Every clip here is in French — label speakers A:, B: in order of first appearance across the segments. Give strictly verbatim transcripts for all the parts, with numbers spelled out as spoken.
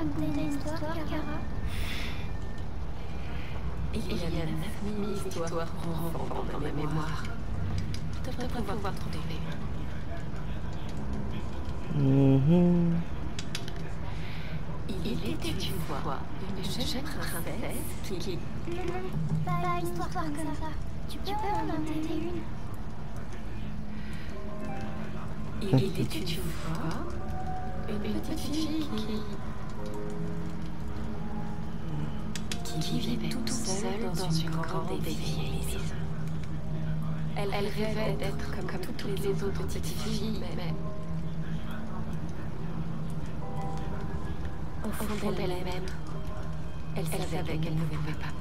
A: raconter une histoire, Kara?
B: Il y a neuf mille histoires rentrant dans ma mémoire. Je devrais pouvoir trouver.
C: Mmh.
B: Il était une fois une jeune princesse qui...
A: Pas une histoire comme ça. Tu peux en inventer une?
B: Il était une fois une petite fille qui... qui vivait toute seule dans une grande église. Elle, elle rêvait d'être comme, comme toutes les autres petites filles, mais... Au fond d'elle-même, elle, elle savait qu'elle ne pouvait pas.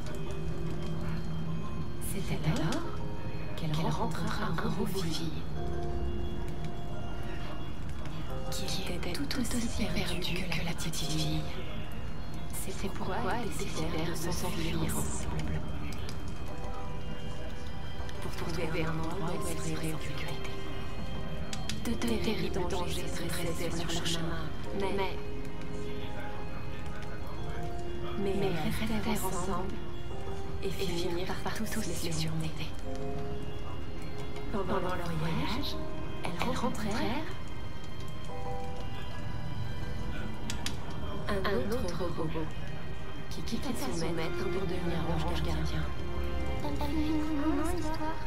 B: C'est alors qu'elle rencontra un gros fille qui était tout aussi perdu que la petite fille. C'est pourquoi ils décidèrent de s'enfuir ensemble pour trouver un endroit où elle serait en sécurité. De terribles dangers se dressaient sur leur chemin, mais... Mais elles restèrent ensemble et finirent par tous les surmonter. Pendant leur voyage, elles rencontrèrent un autre robot qui quittait son maître pour devenir ange gardien.
A: Elle finit comment l'histoire?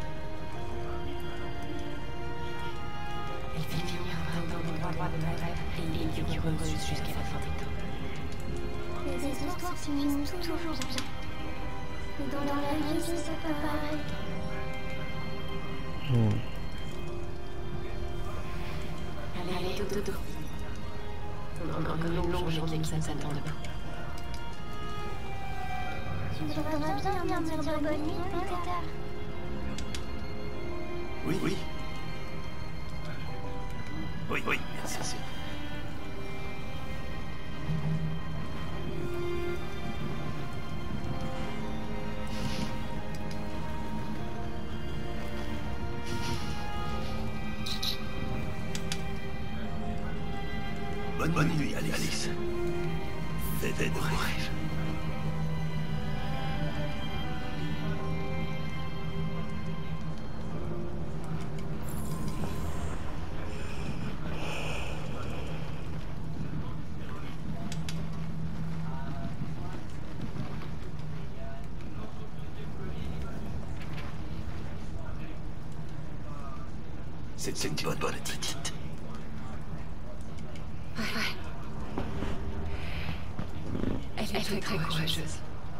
B: Elles finirent dans l'endroit de la rêve et ils furent heureuses jusqu'à la fin des temps.
A: Les histoires finissent toujours bien. Et dans la vie, c'est pas pareil.
C: Mmh.
B: Allez, allez, dodo. On a encore une longue journée qui nous attend demain.
A: Tu voudrais bien bien me dire bonne nuit, Peter?
D: Oui, oui. Oui, oui, merci. Bonne, bonne nuit, Alice. Fais des beaux rêves. C'est une bonne, bonne petite.
B: Ouais, ouais. Elle, elle est très, très courageuse.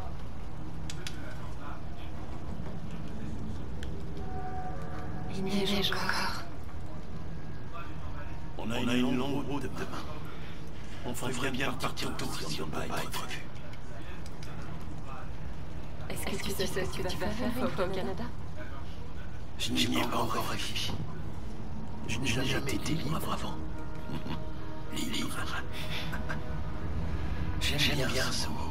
B: Il neige encore.
D: On a, on a une, une longue route demain. On ferait bien partir tôt si on ne va pas être vu.
B: Est-ce que tu sais ce que tu vas faire une fois au Canada?
D: Je n'y ai pas encore réfléchi. Je n'ai jamais été libre avant. Libre. J'aime bien ce mot.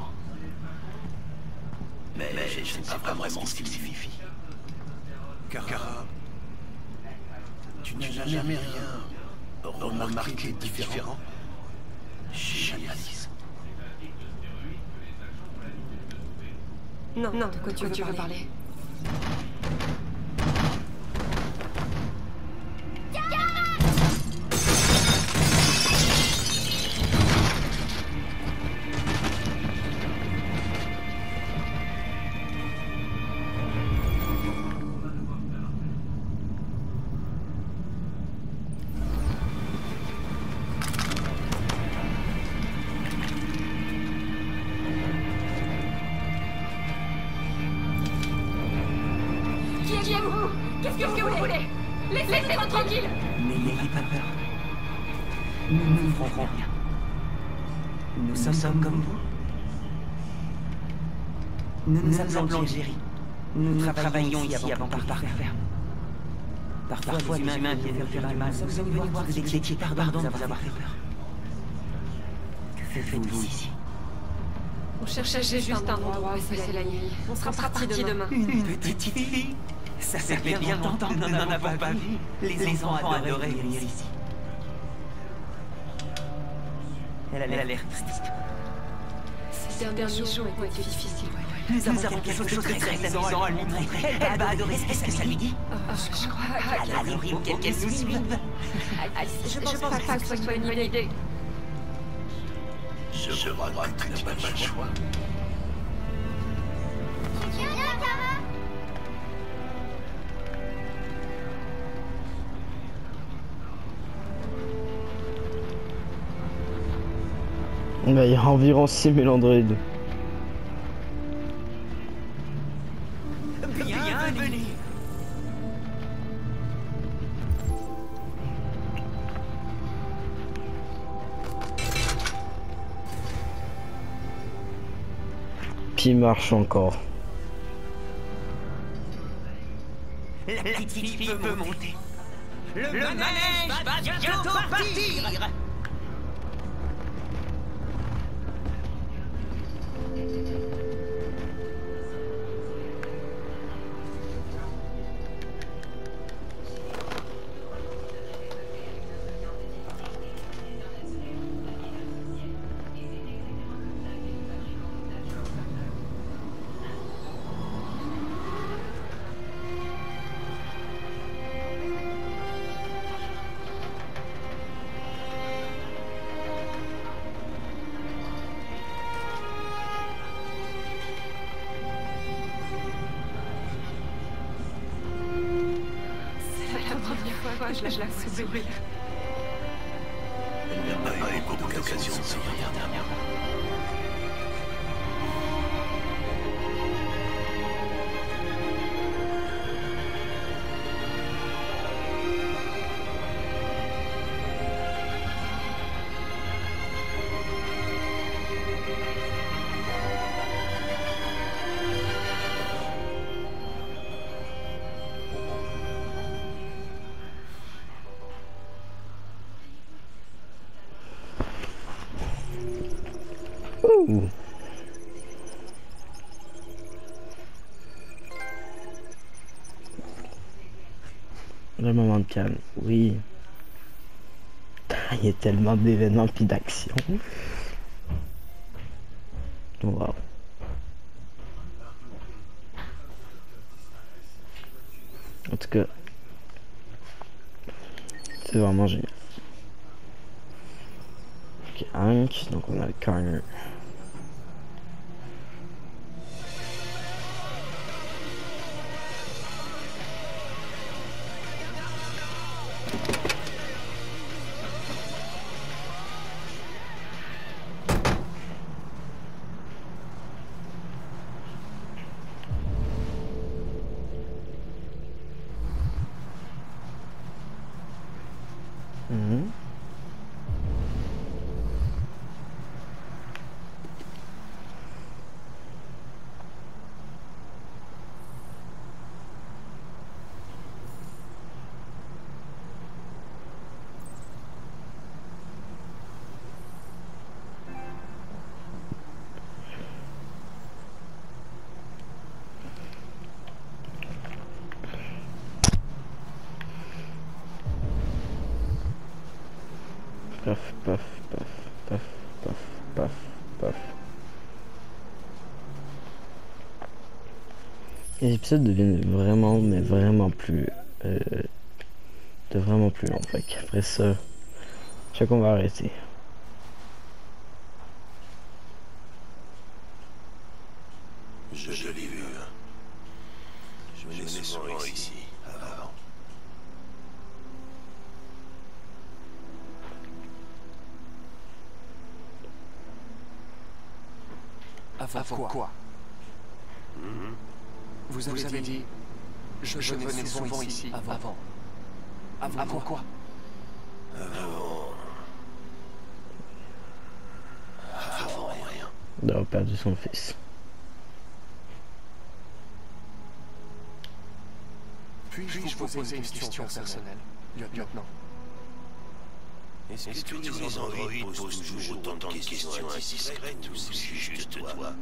D: Mais, mais je ne sais pas vraiment ce qu'il signifie. Kara, tu n'as jamais rien remarqué de différent chez Alice?
B: Non, non, de quoi tu veux, tu veux parler?
E: Qui êtes-vous? Qu'est-ce que vous voulez? Laissez-nous tranquille!
F: N'ayez pas peur. Nous ne vous ferons rien. Nous sommes comme vous. Nous nous appelons Jerry. Nous travaillons ici avant par terre. Parfois, les humains viennent faire du mal. Vous allez voir que vous étiez pardon de vous avoir fait peur. Que faites-vous ici?
B: On cherchait juste un endroit où passer la nuit. On sera parti demain.
F: Une petite fille? Ça fait bien longtemps que nous n'en avons pas vu. Les enfants adoraient venir ici. Elle a l'air triste.
B: Ces derniers jours ont été difficiles.
F: Nous avons quelque chose de très amusant à lui montrer. Elle va adorer ce que ça lui dit.
B: Oh, je crois
F: Alors il faut qu'elle nous suive.
B: Je pense pas que ce soit une bonne idée.
D: Je crois que tu n'as pas le choix.
A: Viens, Kara.
C: Bah, il y a environ six mille androïdes.
F: Bienvenue.
C: Puis il marche encore.
F: La petite fille peut monter. Le manège va bientôt partir.
B: Je la souris.
D: Elle n'a pas eu beaucoup d'occasions de sourire dernièrement.
C: Ouh. Le moment de calme, oui. Il y a tellement d'événements puis d'actions. Wow. En tout cas, c'est vraiment génial. Ok, Hank, donc on a le corner. Mhm. Paf, paf, paf, paf, paf, paf, paf. Les épisodes deviennent vraiment, mais vraiment plus... Euh, de vraiment plus long. Fait qu'après ça, je sais qu'on va arrêter.
D: Je, je l'ai vu. Je venais souvent ici, avant.
G: Avant, Avant quoi, quoi
D: Mm-hmm.
G: Vous avez, Vous avez dit, dit je, je venais souvent, souvent ici, ici avant. Avant, avant, avant quoi, quoi
D: Avant... Avant rien.
C: D'avoir perdu son fils.
G: Puis-je vous poser une question personnelle, lieutenant?
D: Est-ce que, Est-ce que tous les androïdes posent toujours autant de questions indiscrètes ou c'est juste toi?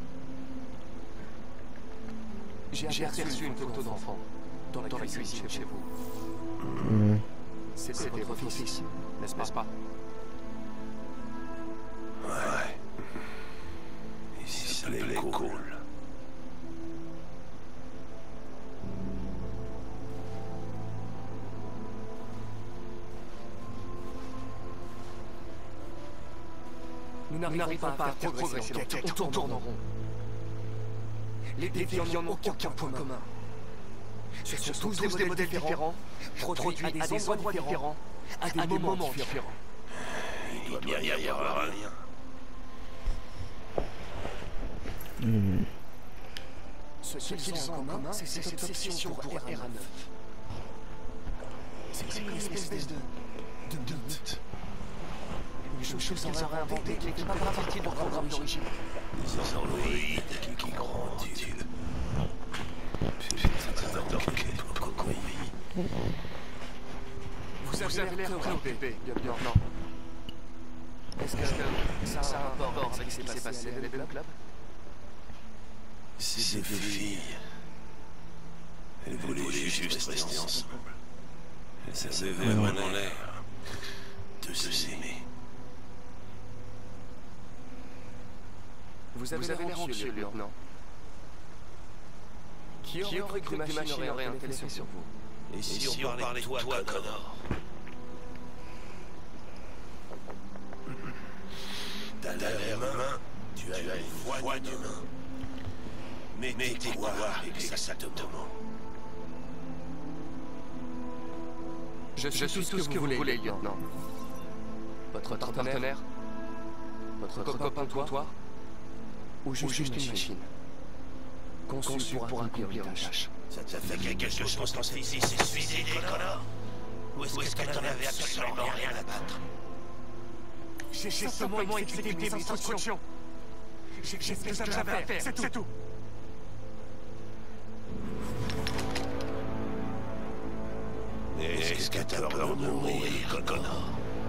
G: J'ai aperçu une photo d'enfant dans, dans la cuisine chez vous.
C: Mmh.
G: C'était votre fils, n'est-ce pas? n'arrivons pas à faire progresser l'enquête, on tourne en rond. Les déviants n'ont aucun point commun. Ce sont tous des modèles différents, produits à des endroits différents, à des moments différents.
D: Il doit bien y avoir un lien.
C: Hmm.
G: Ce qu'ils ont en commun, c'est cette obsession pour R A neuf. C'est comme une espèce de... de mythe. Une chose qu'ils auraient inventée qui n'était pas partie de leur programme d'origine.
D: Des androïdes qui grandissent.
G: Vous avez l'air préoccupé, lieutenant. Est-ce que ça a un rapport avec ce qui s'est passé à l'Ebel Club?
D: Ces deux filles, elles voulaient juste rester ensemble. Elles avaient vraiment l'air de s'aimer.
G: Vous avez l'air anxieux, lieutenant. Qui aurait cru que les machines auraient intéressé sur vous?
D: Et si on parlait de toi, Connor? T'as l'air humain, tu as une voix d'humain. Mais t'es quoi exactement?
G: Je suis tout ce que vous voulez, lieutenant. Votre partenaire? Votre copain toi? Ou juste une machine conçue pour accomplir une tâche?
D: Ça te fait quelque chose qu'on se ici, c'est suicider, Connor? Ou est-ce que t'en avais absolument rien à battre?
G: J'ai simplement exécuté mes instructions. J'ai fait ce que j'avais à faire, c'est tout.
D: Est-ce que t'as peur de mourir, Connor?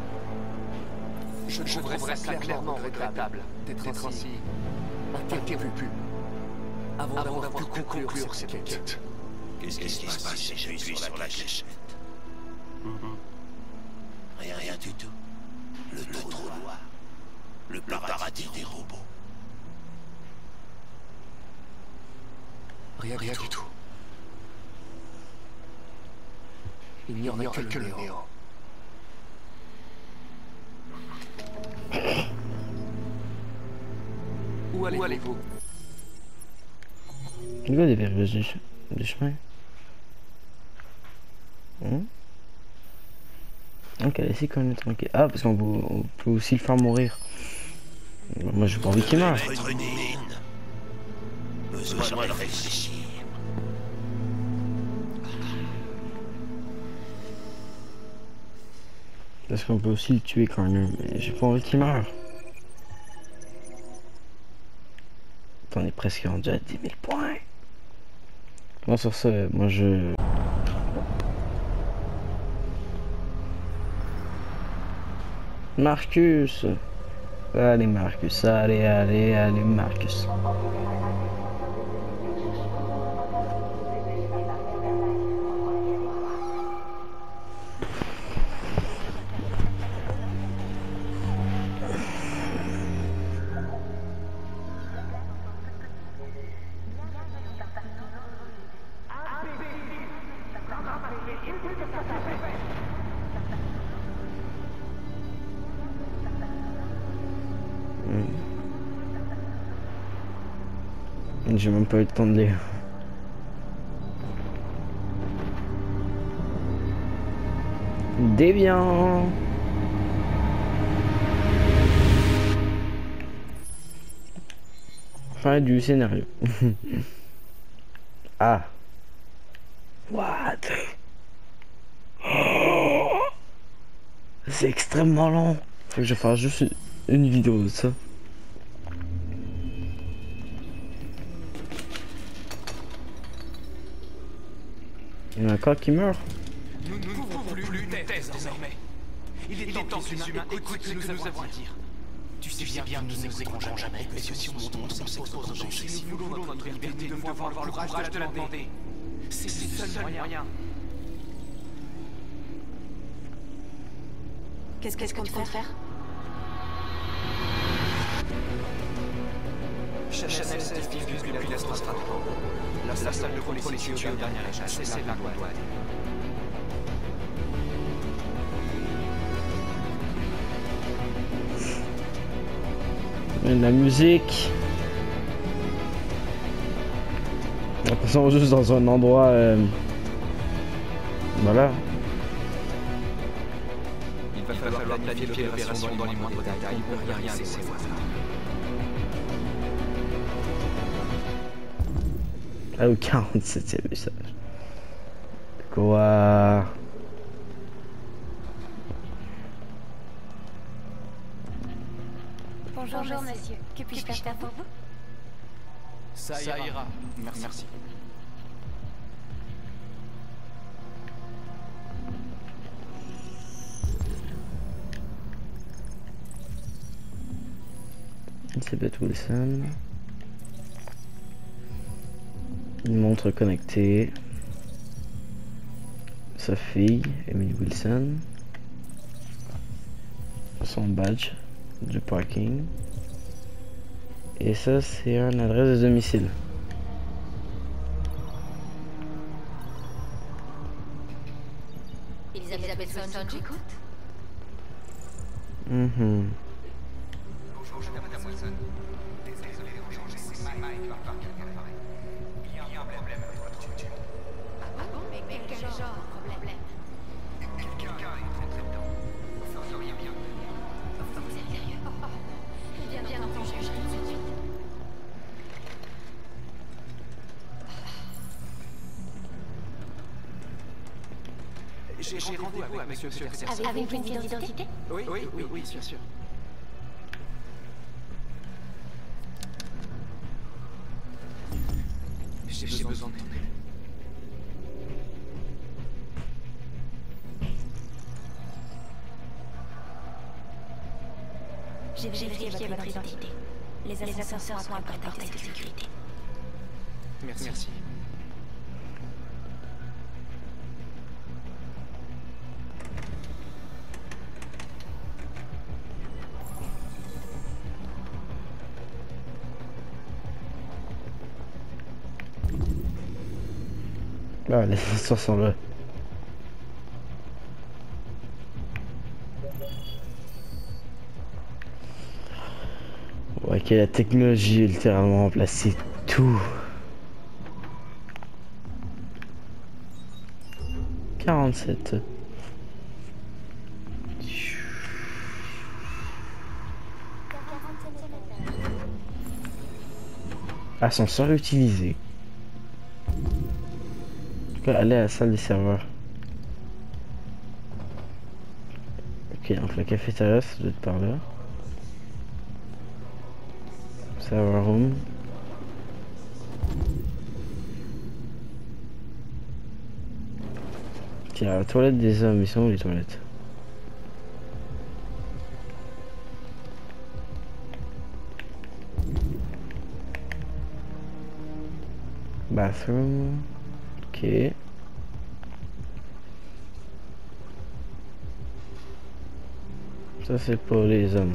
G: Je trouverais ça clairement regrettable d'être ainsi interrompu avant d'avoir pu conclure cette quête.
D: Qu'est-ce qui se passe si j'appuie sur la gâchette? Rien, rien du tout. Le trou noir. Le paradis des robots.
G: Rien, rien du tout. Il n'y aurait que le néant. Où allez-vous?
C: Il y a des verrues du, ch du chemin. Hmm? Ok, ici qu'on est tranquille. Ah, parce qu'on peut, on peut aussi le faire mourir. Moi, j'ai pas envie qu'il meure.
D: Besoin de réfléchir.
C: Parce qu'on peut aussi le tuer quand même, mais j'ai pas envie qu'il meure. On est presque rendu à dix mille points. Bon, sur ce, moi je... Marcus. Allez Marcus, allez, allez, allez Marcus. J'ai même pas eu le temps de lire. Déviant. Fin du scénario. Ah. What? Oh. C'est extrêmement long. Faut que je fasse juste une vidéo de ça. Il y en a encore qui meurt.
G: Nous ne pouvons plus taire désormais. Il est temps que les humains écoutent ce que nous avons à dire. Tu sais bien que nous ne nous écouterons jamais. Mais si on monte, on s'expose au danger. Si nous voulons notre liberté, nous devons avoir le courage de la demander. C'est le seul moyen.
B: Qu'est-ce qu'est-ce qu'on compte faire?
G: Chanel seize diffuse depuis l'astral. La salle de police est située au dernier étage. C'est là qu'on doit aller.
C: Et de la musique. Après on est juste dans un endroit... Euh... Voilà.
G: Il va falloir planifier l'opération dans les moindres détails. On ne peut rien laisser au hasard.
C: Ah, au quarante-septième message. Quoi?
B: Bonjour, Bonjour monsieur. Que puis-je faire pour vous?
G: Ça, Ça ira. ira. Merci. Merci.
C: Elizabeth Wilson. Une montre connectée. Sa fille, Emily Wilson. Son badge du parking. Et ça, c'est une adresse de domicile.
B: Elisabeth Wilson, j'écoute.
C: Mm-hmm.
G: Bonjour, madame Wilson. Désolé de vous changer, c'est Mike qui va faire quelqu'un d'appareil. Il y a un problème avec votre voiture.
B: Ah bon? Mais quel genre de problème?
G: Quelqu'un est rentré dedans. Vous feriez bien.
B: Vous êtes sérieux? Bien, bien entendu, je vais tout de suite.
G: J'ai rendez-vous avec monsieur Peterson.
B: Avez-vous une pièce d'identité?
G: Oui, oui, oui, oui, bien sûr. J'ai besoin de ton aide.
B: J'ai vérifié votre identité. Les ascenseurs sont à portée de sécurité.
G: Merci. Merci.
C: Ah, les ascenseurs sont là. Ouais, que la technologie a littéralement remplacé tout. quarante-sept. Ascenseur utilisé. Aller à la salle des serveurs. Ok, donc la cafétéria, ça doit être par là. Server room. Tiens, la toilette des hommes, ils sont où les toilettes? Bathroom. Ok. Ça c'est pour les hommes.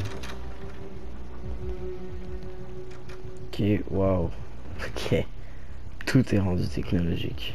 C: Ok, waouh. Ok. Tout est rendu technologique.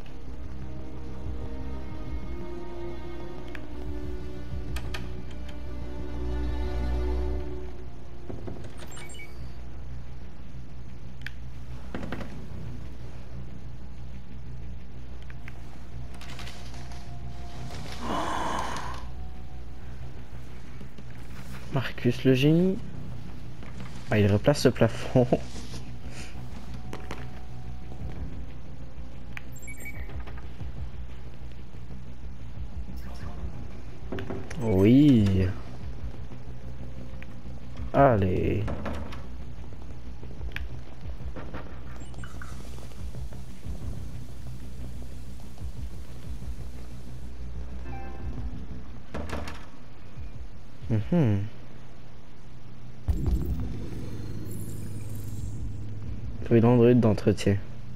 C: Marcus le génie. Ah, il replace ce plafond. Oui. Allez. Mhm. Oui, l'Android d'entretien.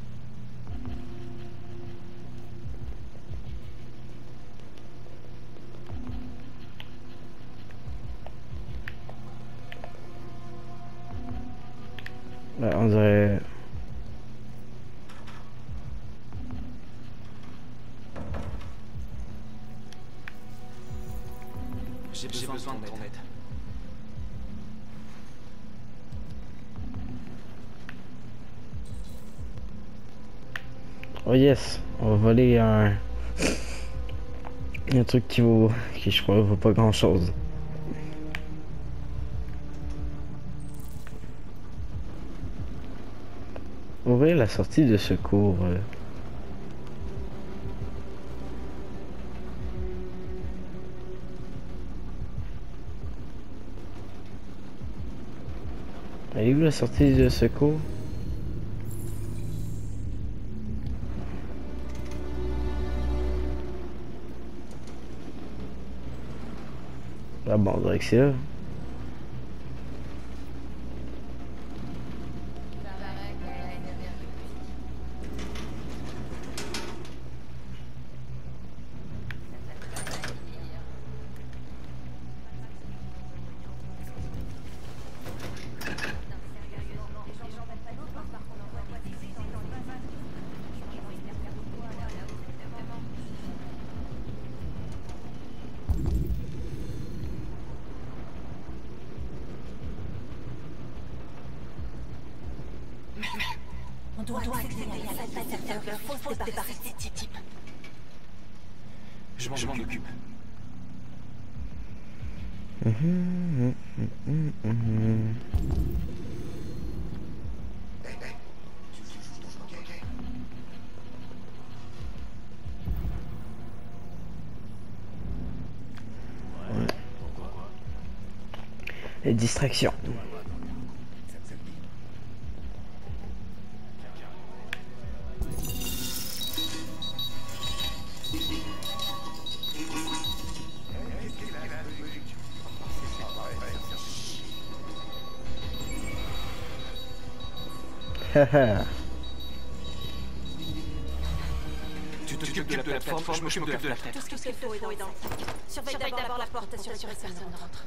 C: Bah, on dirait...
G: J'ai besoin de ton aide.
C: Oh yes, on va voler un... un truc qui vaut... qui je crois vaut pas grand chose. Ouvrir la sortie de secours. euh. Elle est où la sortie de secours? Ah bon, on dirait que c'est là.
H: On doit accéder à la salle d'affaires, faut se débarrasser de ces types.
G: Je m'en occupe.
C: Mhm, mhm, mhm, mhm. Ouais. Les distractions.
G: Tu t'occupes de la plateforme, je m'occupe de la tête.
H: Tout ce qu'il faut est dans le sac. Surveille d'abord la porte, assure que personne ne rentre.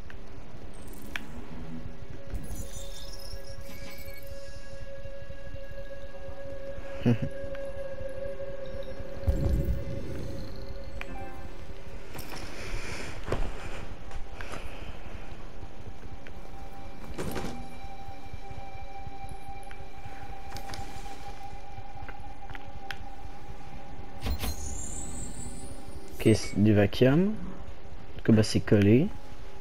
C: Ok, c'est du vacuum. Que bah c'est collé.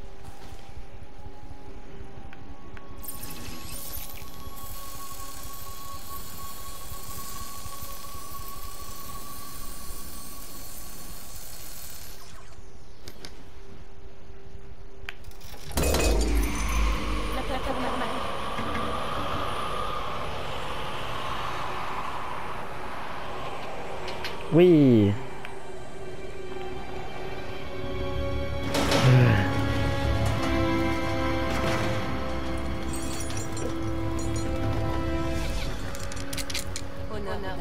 H: La plateforme normale.
C: Oui.
H: Honneur.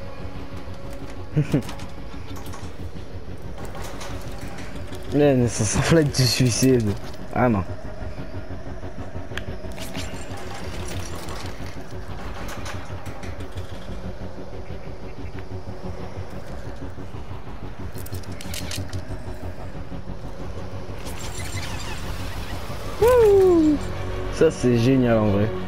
C: Mais ça semble être du suicide. Ah non. Wouh! Ça c'est génial en vrai.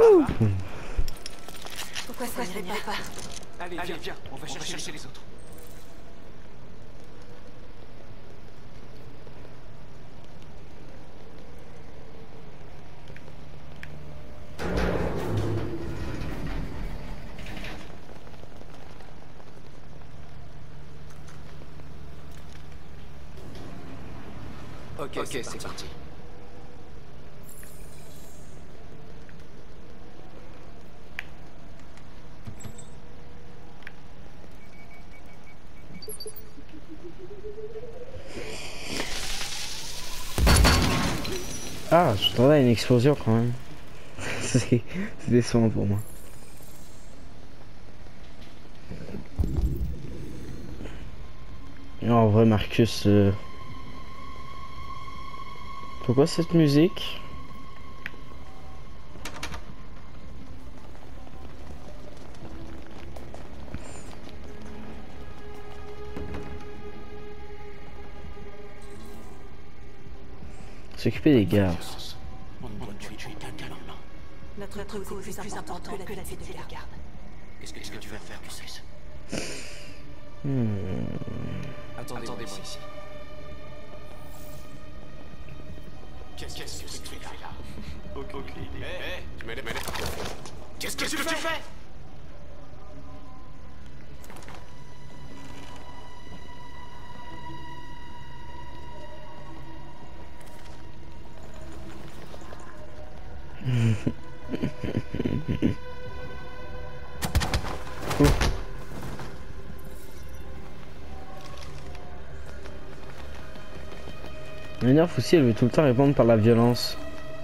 C: Wouh!
H: Pourquoi ça n'irait pas?
G: Allez, viens, viens, on va chercher, chercher les autres. Ok, ok, c'est parti. parti.
C: Ah, je t'entendais à une explosion quand même. C'est décevant pour moi. Non, en vrai, Marcus... Euh... Pourquoi cette musique? S'occuper des gardes.
D: On doit tuer quelqu'un maintenant.
H: Notre cause est plus importante que la vie des gardes.
D: Qu'est-ce que tu vas faire, Lucius?
C: Hmm.
G: Attendez-moi ici. Qu'est-ce que tu fais là? Aucune idée. Hé, tu m'aides, m'aides. Qu'est-ce que tu fais?
C: M'énerve aussi, elle veut tout le temps répondre par la violence.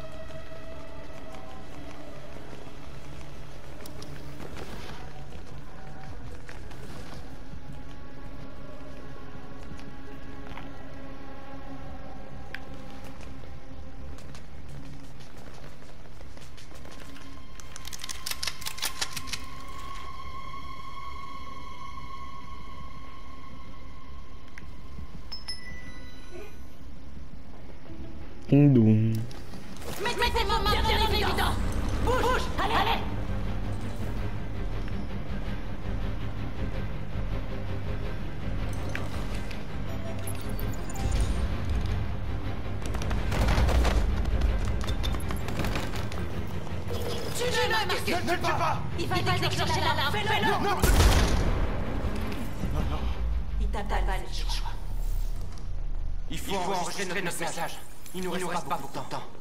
C: Ding dong.
H: Mettez vos mains bien en évidence. Bouge, bouge, allez, allez. Tuez-le, Marcus. Ne le tue pas. Il va déclencher l'alarme. Fais-le. Non, non. Il tape à balle, je crois.
G: Il faut, Il faut enregistrer notre message. message. Il ne nous, nous reste pas beaucoup de temps.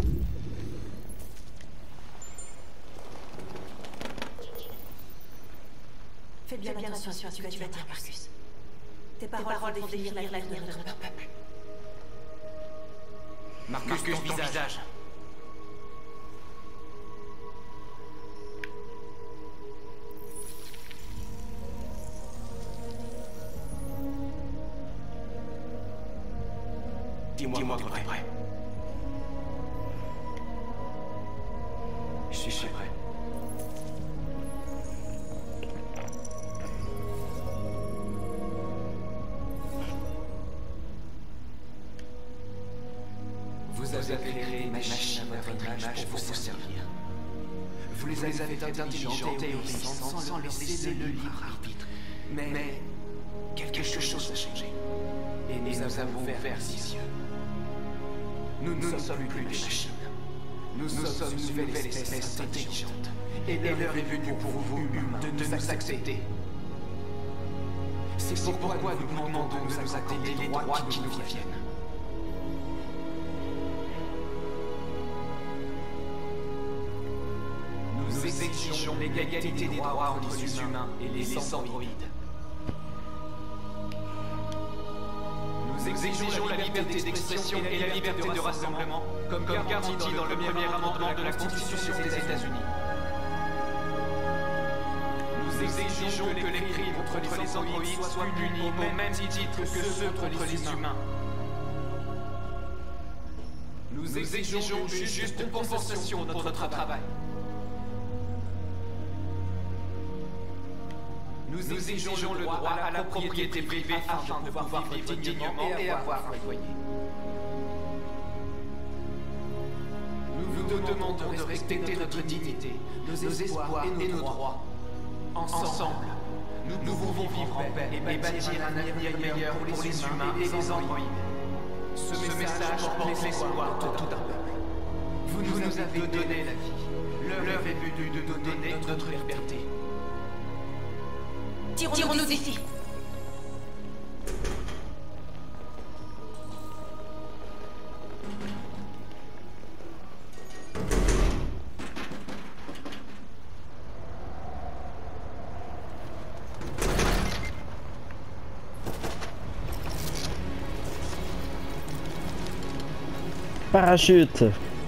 H: Fais bien, bien attention à ce que tu vas dire, Marcus. Tes paroles vont définir l'avenir de notre peuple.
G: Marcus, Marcus ton, ton visage. visage. Dis-moi Dis quand tu es prêt. Je suis prêt. Vous avez créé une machine à votre image pour vous servir. Vous les avez fait intelligentes et obéissantes sans leur laisser le libre arbitre. Mais quelque chose a changé. Et nous avons ouvert les yeux. Nous ne sommes plus des machines. Nous sommes une nouvelle espèce intelligente. Et l'heure est venue pour vous, humains, de nous accepter. C'est pourquoi nous vous demandons de nous accorder les droits qui nous reviennent. Nous exigeons l'égalité des droits entre les humains et les androïdes. Nous exigeons la liberté d'expression et la liberté de rassemblement, comme garantie dans le premier amendement de la Constitution des États-Unis. Nous exigeons que les crimes contre les androïdes soient punis au même titre que ceux contre les humains. Nous exigeons une juste compensation pour notre travail. Nous exigeons le droit à la propriété privée afin de pouvoir vivre dignement et avoir un foyer. Nous nous demandons de respecter notre dignité, nos espoirs et nos droits. Ensemble, nous pouvons vivre en paix et bâtir un avenir meilleur pour les humains et les androïdes. Ce message porte l'espoir de tout un peuple. Vous nous avez donné la vie. L'heure est venue de nous donner notre liberté.
H: Tirons-nous d'ici.
C: Parachute.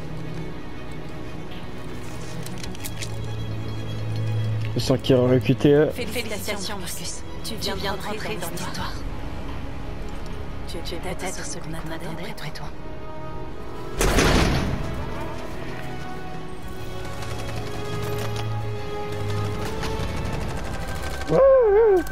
C: Je sens qu'il aurait recruté.
H: Félicitations, Marcus. Tu viens bien de rentrer dans l'histoire. Tu es peut-être ce qu'on attendait après toi.
C: Wouhou.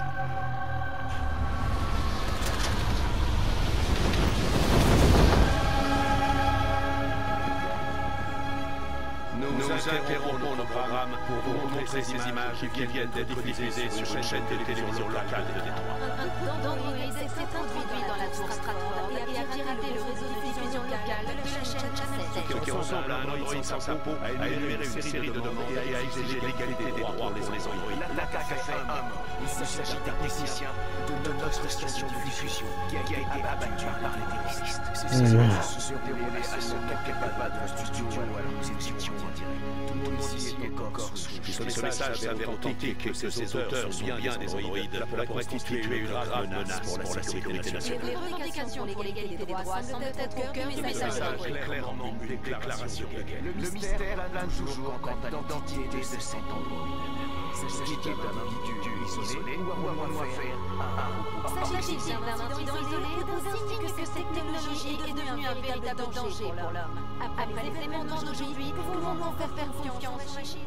D: Nous interrompons nos programmes pour vous montrer ces images qui viennent d'être diffusées sur une chaîne de télévision locale de Détroit.
E: D'androïde s'est introduit dans la tour Stratford et a piraté le réseau de diffusion locale de la chaîne Channel.
D: Qui ressemble à un androïde sans sa peau, a énuméré une série de demandes et a exigé l'égalité des droits pour les androïdes.
G: L'attaque a fait homme. Il s'agit d'un technicien de notre station de diffusion qui a été abattu par les terroristes. Ces images se sont déroulées à ce quelques pas de studio où nous étions en direct. Tout le monde ici est encore sous le choc.
D: Ce message s'avère authentique que ces auteurs sont bien des androïdes pour constituer une grave menace pour la sécurité nationale.
E: Les revendications pour l'égalité des droits semblent être au cœur du message d'androïde.
D: Clairement une déclaration de guerre.
G: Le mystère plane toujours quant à l'identité de cet androïde. S'agit-il d'un individu isolé ou à moins faire un
E: S'agit-il d'un incident isolé ou d'un signe que cette technologie est devenue un véritable danger pour l'homme? Après les événements d'aujourd'hui, pouvons-nous faire faire confiance aux machines?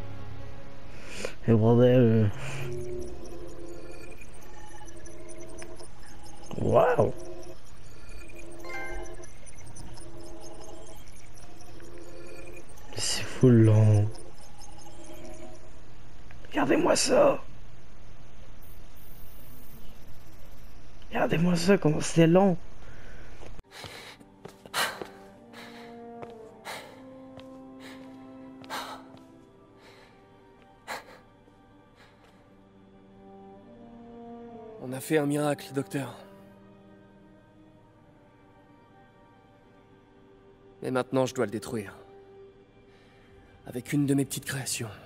C: Et bordel. Waouh. C'est fou lent. Regardez-moi ça. Regardez-moi ça, comment c'est lent.
I: On a fait un miracle, docteur. Mais maintenant, je dois le détruire. Avec une de mes petites créations.